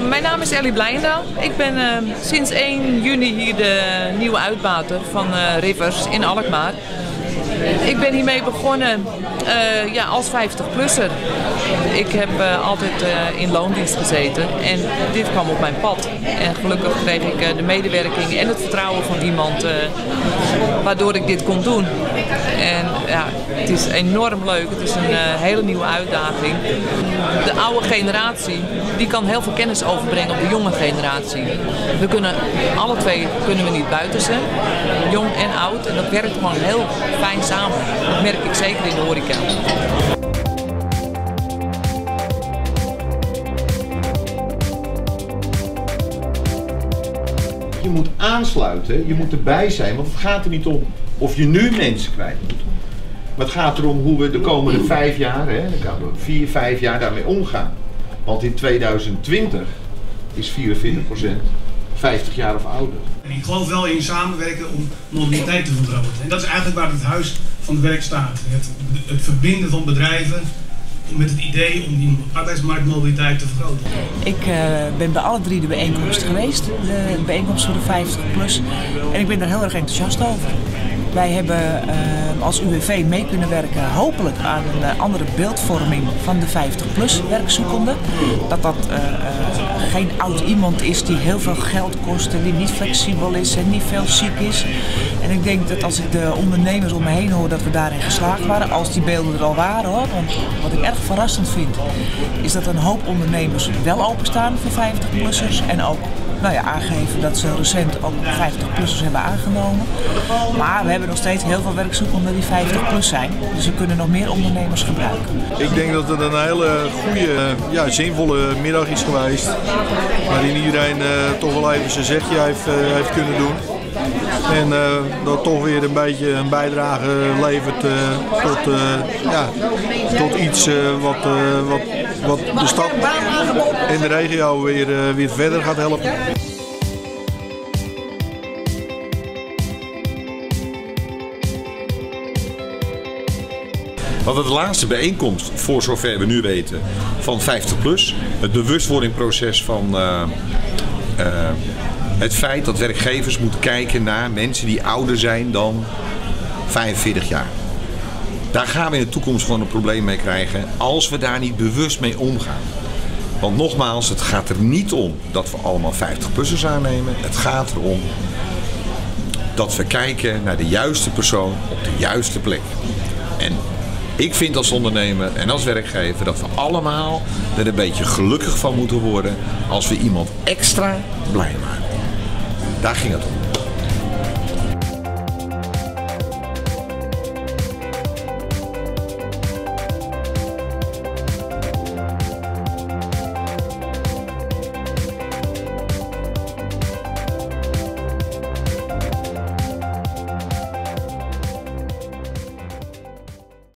Nou, mijn naam is Ellie Blijndaal. Ik ben sinds 1 juni hier de nieuwe uitbater van Rivers in Alkmaar. Ik ben hiermee begonnen als 50-plusser. Ik heb altijd in loondienst gezeten en dit kwam op mijn pad. En gelukkig kreeg ik de medewerking en het vertrouwen van iemand waardoor ik dit kon doen. En ja, het is enorm leuk. Het is een hele nieuwe uitdaging. De oude generatie die kan heel veel kennis overbrengen op de jonge generatie. We kunnen alle twee niet buiten zijn, jong en oud. En dat werkt gewoon heel fijn samen. Dat merk ik zeker in de horeca. Je moet aansluiten, je moet erbij zijn, want het gaat er niet om of je nu mensen kwijt moet. Maar het gaat erom hoe we de komende 5 jaar, dan gaan we 4, 5 jaar daarmee omgaan. Want in 2020 is 44% 50 jaar of ouder. En ik geloof wel in samenwerken om mobiliteit te vergroten. En dat is eigenlijk waar het huis van het werk staat. Het verbinden van bedrijven met het idee om die arbeidsmarktmobiliteit te vergroten. Ik ben bij alle 3 de bijeenkomsten geweest, de bijeenkomst voor de 50-plus. En ik ben daar heel erg enthousiast over. Wij hebben als UWV mee kunnen werken, hopelijk aan een andere beeldvorming van de 50-plus werkzoekende. Dat geen oud iemand is die heel veel geld kost en die niet flexibel is en niet veel ziek is. En ik denk dat als ik de ondernemers om me heen hoor dat we daarin geslaagd waren, als die beelden er al waren hoor. Want wat ik erg verrassend vind, is dat een hoop ondernemers wel openstaan voor 50-plussers en ook aangeven dat ze recent ook 50-plussers hebben aangenomen. Maar we hebben nog steeds heel veel werkzoekenden die 50-plus zijn. Dus we kunnen nog meer ondernemers gebruiken. Ik denk dat het een hele goede, zinvolle middag is geweest. Waarin iedereen toch wel even zijn zegje heeft kunnen doen. En dat toch weer een beetje een bijdrage levert tot iets wat de stad en de regio weer verder gaat helpen. Want het laatste bijeenkomst, voor zover we nu weten, van 50+. Het bewustwordingproces van het feit dat werkgevers moeten kijken naar mensen die ouder zijn dan 45 jaar. Daar gaan we in de toekomst gewoon een probleem mee krijgen als we daar niet bewust mee omgaan. Want nogmaals, het gaat er niet om dat we allemaal 50-plussers aannemen. Het gaat erom dat we kijken naar de juiste persoon op de juiste plek. En ik vind als ondernemer en als werkgever dat we allemaal er een beetje gelukkig van moeten worden als we iemand extra blij maken. Daar ging het om.